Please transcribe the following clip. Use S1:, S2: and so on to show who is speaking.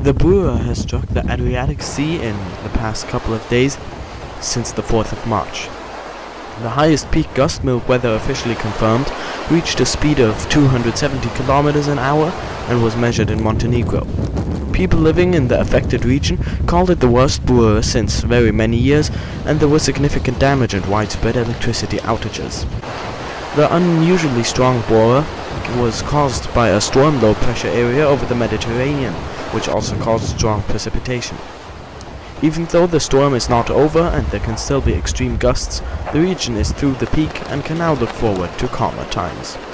S1: The Bura has struck the Adriatic Sea in the past couple of days since the 4th of March. The highest peak gust, mild weather officially confirmed, reached a speed of 270 kilometers an hour and was measured in Montenegro. People living in the affected region called it the worst Bura since very many years, and there was significant damage and widespread electricity outages. The unusually strong Bura was caused by a storm low-pressure area over the Mediterranean, which also caused strong precipitation. Even though the storm is not over and there can still be extreme gusts, the region is through the peak and can now look forward to calmer times.